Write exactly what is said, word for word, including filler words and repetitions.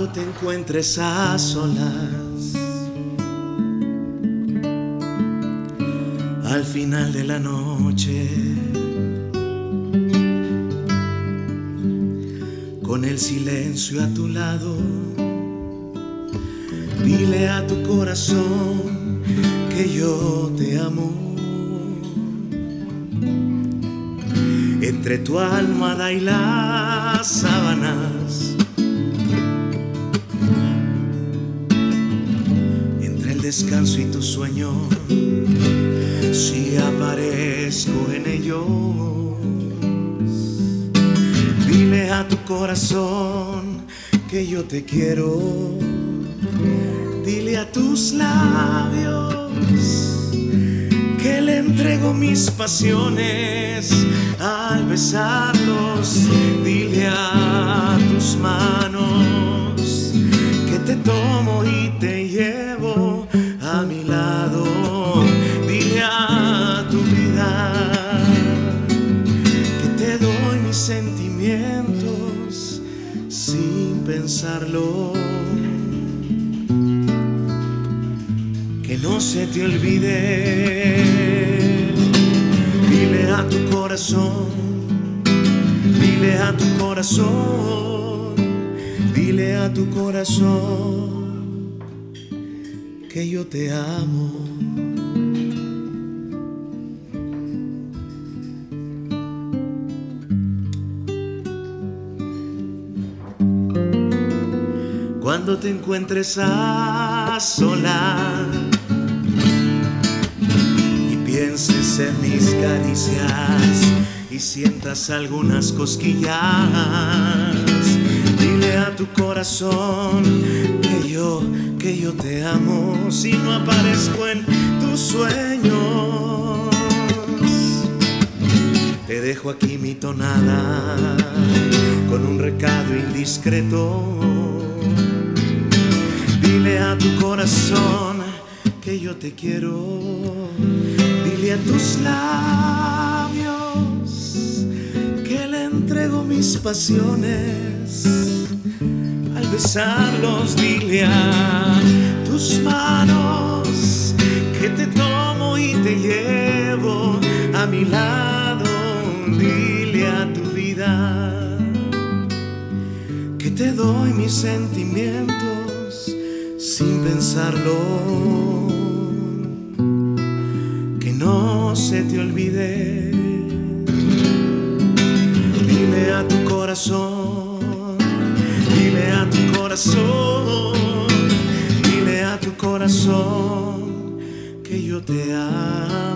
Cuando te encuentres a solas, al final de la noche, con el silencio a tu lado, dile a tu corazón que yo te amo. Entre tu almohada y las sábanas, entre el descanso y tu sueño, si aparezco en ellos, dile a tu corazón que yo te quiero. Dile a tus labios que le entrego mis pasiones al besarlos. Dile a tus manos que te tomo y te llevo a mi lado. Dile a tu vida que te doy mis sentimientos sin pensarlo. Que no se te olvide. Dile a tu corazón, dile a tu corazón, dile a tu corazón que yo te amo. Cuando te encuentres a solas y pienses en mis caricias y sientas algunas cosquillas, dile a tu corazón que yo, que yo te amo. Si no aparezco en tus sueños, te dejo aquí mi tonada con un recado indiscreto. Dile a tu corazón que yo te quiero. Dile a tus labios que le entrego mis pasiones al besarlos. Dile a tus manos que te tomo y te llevo a mi lado. Dile a tu vida que te doy mis sentimientos sin pensarlo. Que no se te olvide. Dile a tu corazón, dile a tu corazón, dile a tu corazón que yo te amo.